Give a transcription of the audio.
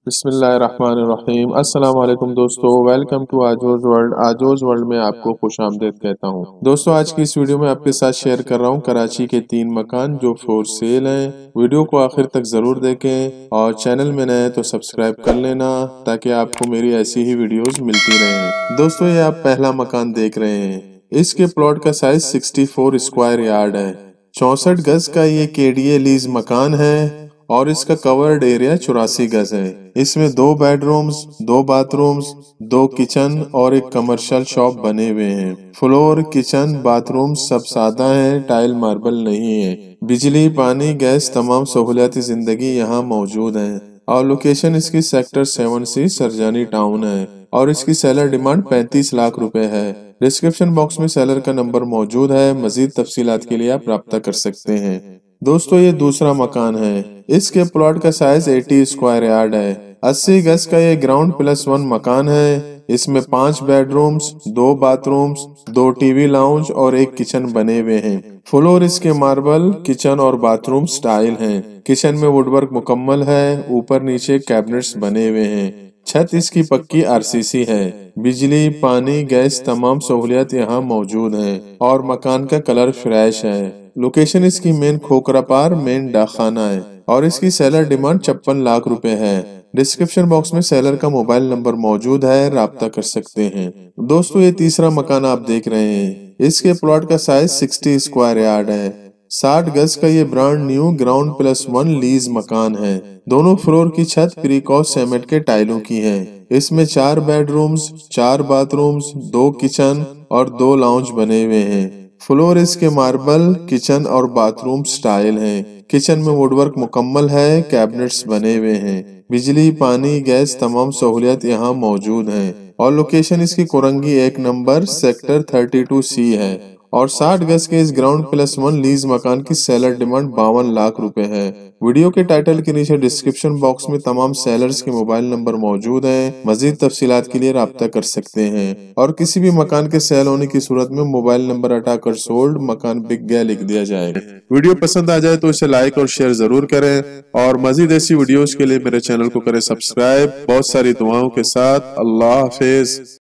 बिस्मिल्लाहिर्रहमानिर्रहीम। अस्सलाम वालेकुम दोस्तों, welcome to Aajoz world. Aajoz world में आपको खुशामदीद कहता हूँ। दोस्तों, आज की इस वीडियो में आपके साथ शेयर कर रहा हूँ कराची के 3 मकान जो फॉर सेल हैं। वीडियो को आखिर तक जरूर देखें और चैनल में नए तो सब्सक्राइब कर लेना ताकि आपको मेरी ऐसी ही वीडियोस मिलती रहें। दोस्तों, ये आप पहला मकान देख रहे हैं। इसके प्लॉट का साइज 64 स्क्वायर यार्ड है। 64 गज का ये केडीए लीज मकान है और इसका कवर्ड एरिया 84 गज है। इसमें 2 बेडरूम्स, 2 बाथरूम्स, 2 किचन और एक कमर्शियल शॉप बने हुए हैं। फ्लोर, किचन, बाथरूम सब सादा है, टाइल मार्बल नहीं है। बिजली, पानी, गैस तमाम सहूलियाती जिंदगी यहाँ मौजूद है। और लोकेशन इसकी सेक्टर 7C सरजानी टाउन है और इसकी सेलर डिमांड 35 लाख रुपए है। डिस्क्रिप्शन बॉक्स में सेलर का नंबर मौजूद है, मजीद तफसीलात के लिए आप राब्ता कर सकते हैं। दोस्तों, ये दूसरा मकान है। इसके प्लॉट का साइज 80 स्क्वायर यार्ड है। 80 गज का ये ग्राउंड प्लस 1 मकान है। इसमें 5 बेडरूम्स, 2 बाथरूम्स, 2 टीवी लाउंज और एक किचन बने हुए हैं। फ्लोर इसके मार्बल, किचन और बाथरूम स्टाइल हैं। किचन में वुडवर्क मुकम्मल है, ऊपर नीचे कैबिनेट्स बने हुए हैं। छत इसकी पक्की आरसीसी है। बिजली, पानी, गैस तमाम सहूलियत यहाँ मौजूद है और मकान का कलर फ्रेश है। लोकेशन इसकी मेन खोखरापार मेन डाकखाना है और इसकी सेलर डिमांड 56 लाख रुपए है। डिस्क्रिप्शन बॉक्स में सेलर का मोबाइल नंबर मौजूद है, राब्ता कर सकते हैं। दोस्तों, ये तीसरा मकान आप देख रहे हैं। इसके प्लॉट का साइज 60 स्क्वायर यार्ड है। 60 गज का ये brand new ground plus 1 lease मकान है। दोनों फ्लोर की छत प्रीकॉस सीमेंट के टाइलों की है। इसमें 4 बेडरूम्स, 4 बाथरूम्स, 2 किचन और 2 लाउंज बने हुए हैं। फ्लोर इसके मार्बल, किचन और बाथरूम स्टाइल हैं। किचन में वुडवर्क मुकम्मल है, कैबिनेट्स बने हुए हैं। बिजली, पानी, गैस तमाम सहूलियत यहाँ मौजूद हैं और लोकेशन इसकी कोरंगी 1 नंबर सेक्टर 32C है। और 60 गज के इस ग्राउंड प्लस 1 लीज मकान की सेलर डिमांड 52 लाख रुपए है। वीडियो के टाइटल के नीचे डिस्क्रिप्शन बॉक्स में तमाम सेलर्स के मोबाइल नंबर मौजूद हैं, मजीद तफसीलात के लिए राब्ता कर सकते हैं। और किसी भी मकान के सेल होने की सूरत में मोबाइल नंबर हटाकर सोल्ड मकान बिक गया लिख दिया जाएगा। वीडियो पसंद आ जाए तो इसे लाइक और शेयर जरूर करें और मजीद ऐसी वीडियोस के लिए मेरे चैनल को करें सब्सक्राइब। बहुत सारी दुआओं के साथ अल्लाह हाफिज।